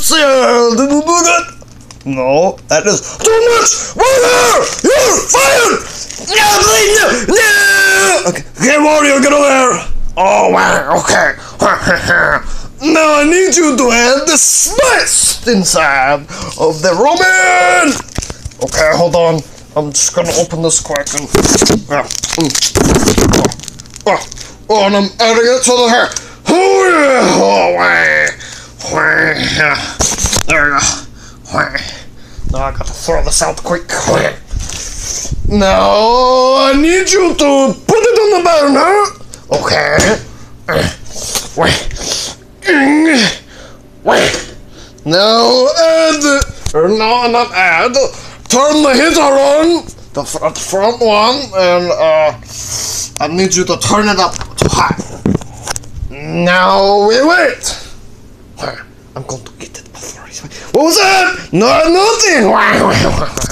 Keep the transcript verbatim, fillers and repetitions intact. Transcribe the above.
sir. Did you do that? No, that is too much water. You're fired. No, please, no, no. Okay, okay, Wario, get over here. Oh, wow, okay. Now I need you to add the spice inside of the ramen. Okay, hold on. I'm just gonna open this quick and uh, mm, oh, oh, oh, and I'm adding it to the hair. Oh yeah, oh wait, wait, there we go. Wait. Now I gotta throw this out quick. Wait. Now I need you to put it on the burner. Okay. Uh, wait. Wait. Now add, or no, not add. Turn the heater on, the front, front one, and uh, I need you to turn it up to high. Now we wait. I'm going to get it before he's. What was that? No, nothing.